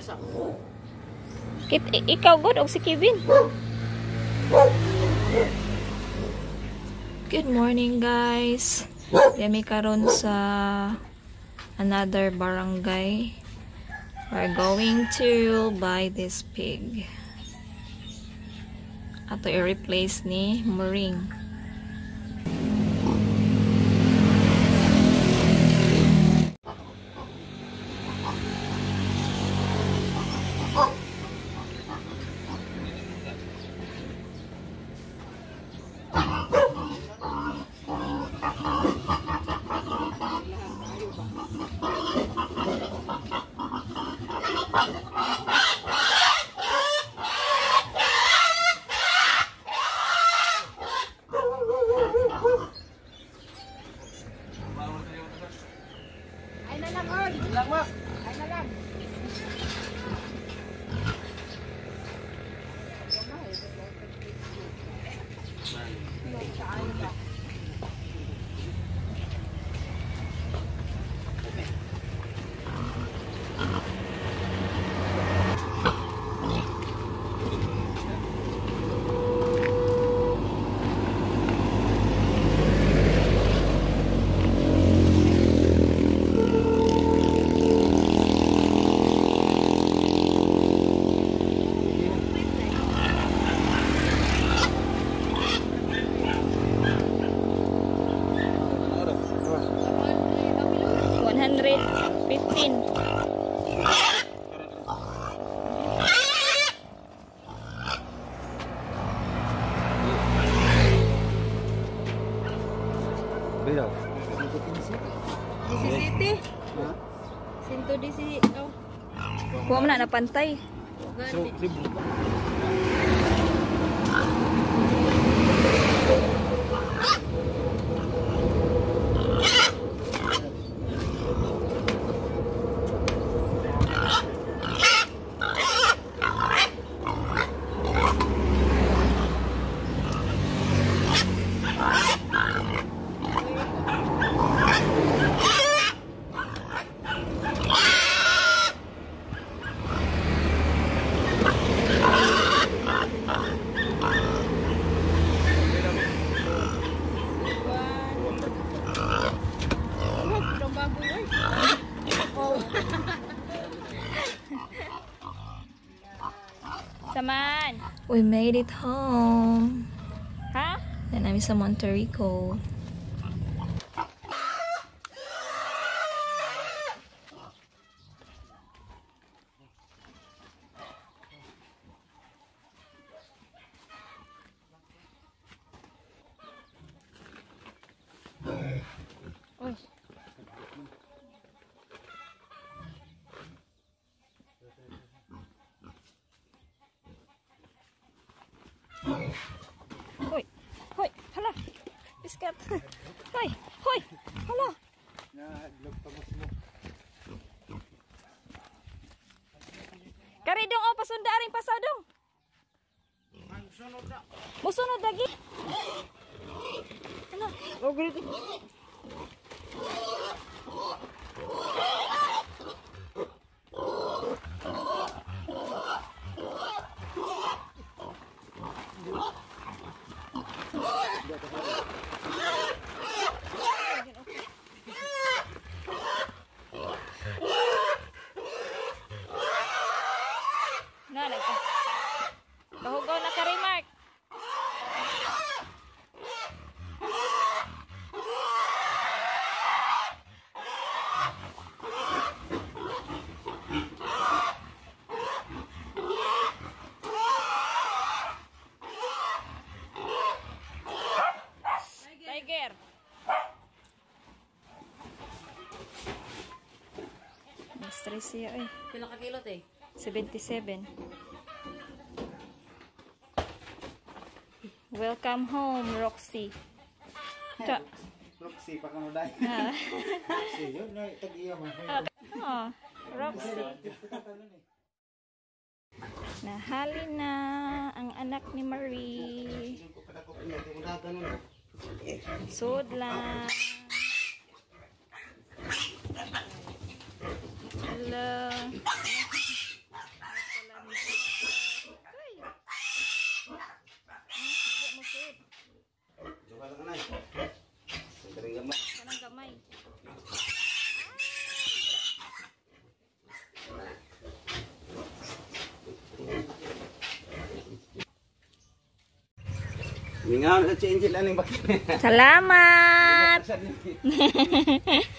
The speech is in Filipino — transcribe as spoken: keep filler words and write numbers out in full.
Kit ikaw good og si Kevin. Good morning guys. Demi karon sa another barangay. We're going to buy this pig. Ato i-replace ni Maring. one hundred fifteen. Beda. Disisiti. Sinto disi. Oh. Kuha mo na na pantay. Saman. We made it home. Ha? Huh? And I'm sa Monte Rico. Uy. Hoy, hoy, hala. Biskat. Hoy, hoy, hala. Karidong oh pasunda ring pasadong. Musunod lagi. Ano? Oh, grito. Na, nagka. Bahugaw na ka rin, Mark. Tiger. Stress siya eh. Pila ka kilot eh? seventy-seven. Welcome home, Roxy. Ta Roxy, pa ka mo dahil. Roxy, yun na, tag-iya mo. Oh, Roxy. Nahali na ang anak ni Marie. Sud lang. Hello. Mingaw na si Angel aning bakit. Salamat! Sa